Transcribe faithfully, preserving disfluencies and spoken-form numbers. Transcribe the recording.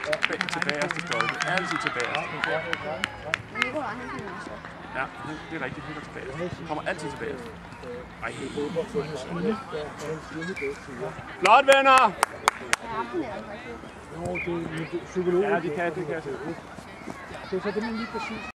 tilbage til stolpe. Altid tilbage. Nicolaj, han kan også. Ja, det er rigtigt. Han går tilbage. Kommer altid tilbage. Ej, flot, venner! Ja, Psykologisk. Ja, de kan, det kan jeg se. Det er så det, man lige præcis